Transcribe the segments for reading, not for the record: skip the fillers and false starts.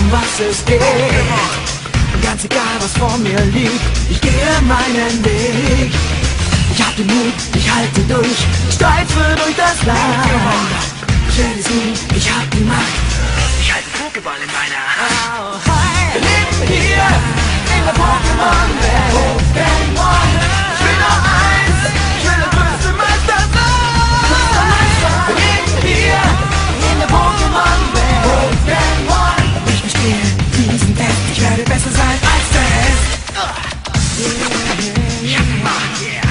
um was es geht. Ganz egal, was vor mir liegt, ich gehe meinen Weg. Ich hab den Mut, ich halte durch, streife durch das Land. Ich werde siegen, ich hab die Macht, ich halte den Pokéball in meiner Hand. Wir leben hier in der Pokémon-Welt. Pokémon, ich will noch eins, ich will der größte Meister sein. Wir leben hier in der Pokémon-Welt. Pokémon, ich bestehe diesen Test, ich werde besser sein als der Rest. Ich hab die Macht, yeah.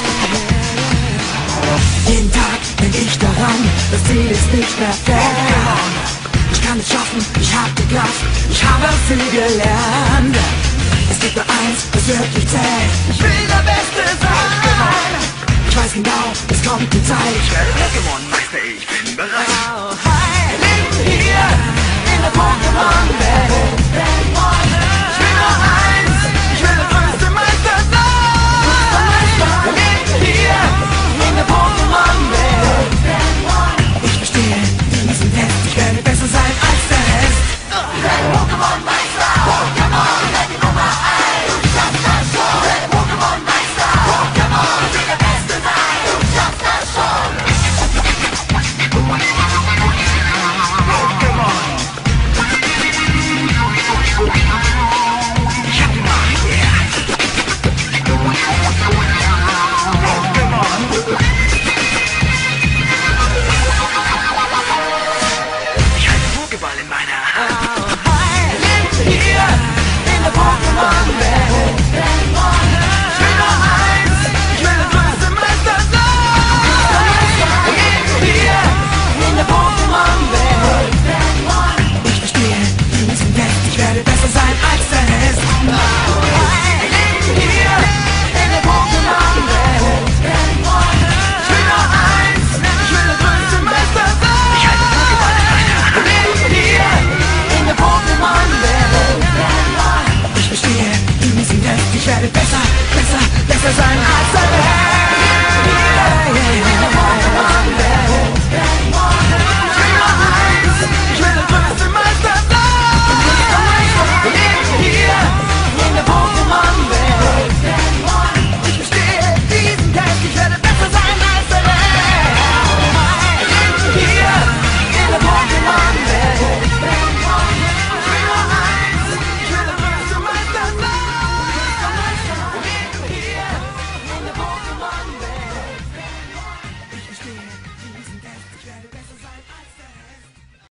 Jeden Tag denk ich daran, das Ziel ist nicht perfekt. Ich kann es schaffen, ich hab die Kraft, ich habe viel gelernt. Es gibt nur eins, das wirklich zählt, ich will der Beste sein. Ich weiß genau, es kommt die Zeit, ich werde Pokémon-Meister, ich bin bereit. Wir leben hier in der Pokémon-Welt.